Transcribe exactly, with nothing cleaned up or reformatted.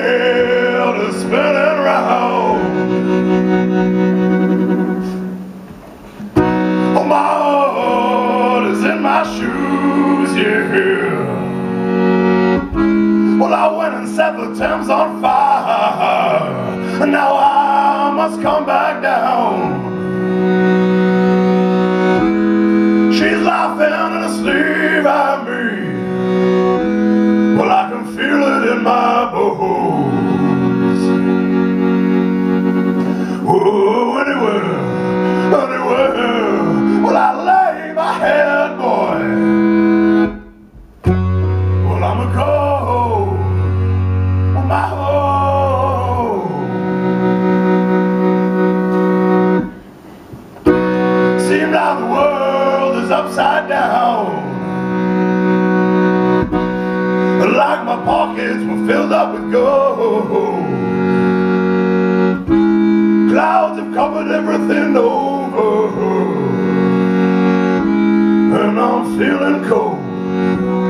world is spinning round. Oh, my heart is in my shoes, yeah. Well, I went and set the Thames on fire, and now I must come back down. She's laughing in her sleeve at me. Well, I can feel it in my bones. Oh, anywhere, anywhere, well, I lay my head, boy. Well, I'm a cold, well, my home. Seems like the world is upside down. Like my pockets were filled up with gold. Clouds have covered everything over, and I'm feeling cold.